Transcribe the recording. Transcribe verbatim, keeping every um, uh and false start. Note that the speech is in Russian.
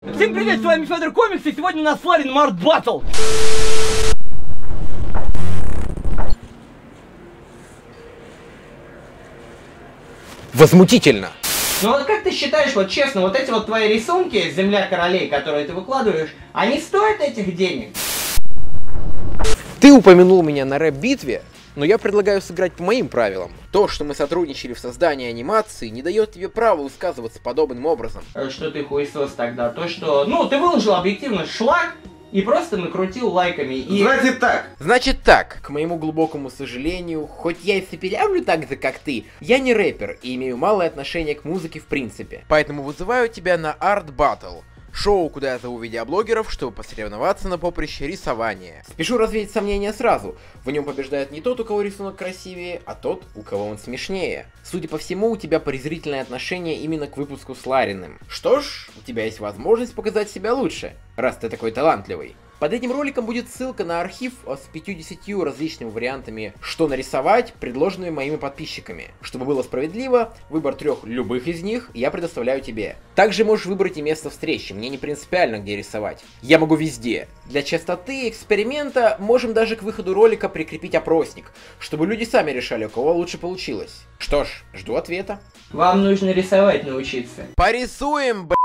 Всем привет, с вами Федор Комикс, и сегодня у нас Сларин Март Баттл. Возмутительно. Ну вот как ты считаешь, вот честно, вот эти вот твои рисунки «Земля королей», которые ты выкладываешь, они стоят этих денег? Ты упомянул меня на рэп-битве, но я предлагаю сыграть по моим правилам. То, что мы сотрудничали в создании анимации, не дает тебе права высказываться подобным образом. Что ты хуесос тогда? То, что, ну, ты выложил объективно шлак и просто накрутил лайками. И... Значит так. Значит так, к моему глубокому сожалению, хоть я и сопелявлю так же, как ты, я не рэпер и имею малое отношение к музыке в принципе. Поэтому вызываю тебя на Art Battle. Шоу, куда я зову видеоблогеров, чтобы посоревноваться на поприще рисования. Спешу развеять сомнения сразу. В нем побеждает не тот, у кого рисунок красивее, а тот, у кого он смешнее. Судя по всему, у тебя презрительное отношение именно к выпуску с Лариным. Что ж, у тебя есть возможность показать себя лучше, раз ты такой талантливый. Под этим роликом будет ссылка на архив с пятьюдесятью различными вариантами, что нарисовать, предложенными моими подписчиками. Чтобы было справедливо, выбор трех любых из них я предоставляю тебе. Также можешь выбрать и место встречи, мне не принципиально, где рисовать. Я могу везде. Для чистоты эксперимента можем даже к выходу ролика прикрепить опросник, чтобы люди сами решали, у кого лучше получилось. Что ж, жду ответа. Вам нужно рисовать научиться. Порисуем, б***ь!